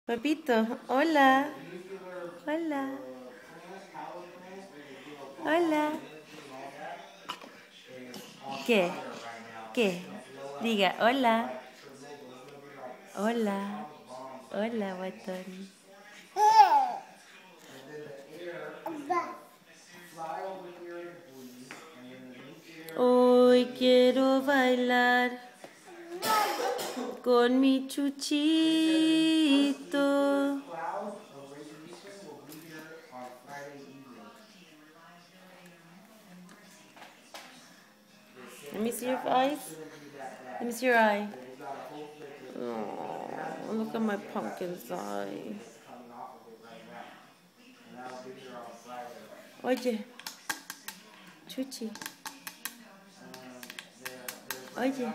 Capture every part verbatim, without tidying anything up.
Papito, hola. Hola. Hola. ¿Qué? ¿Qué? Diga, hola. Hola. Hola, guatón. Hoy quiero bailar con mi chuchito. Let me see your eyes. Let me see your eye. Oh, look at my pumpkin's eye. Oye, Chuchi. Oye.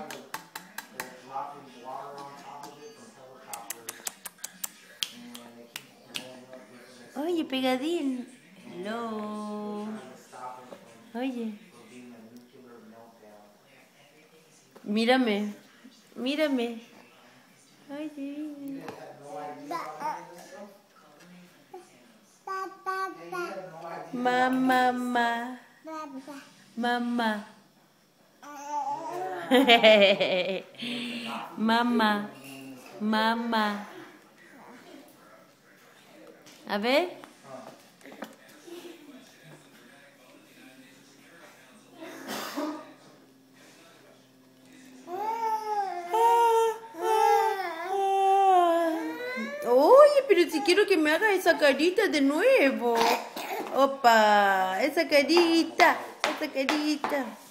Oye, pegadín. Hello. Oye. Mírame. Mírame. Oye. Mamá, mamá. Mamá. Mamá. Mamá. A ver. Oye, pero si quiero que me haga esa carita de nuevo. Opa, esa carita, esa carita.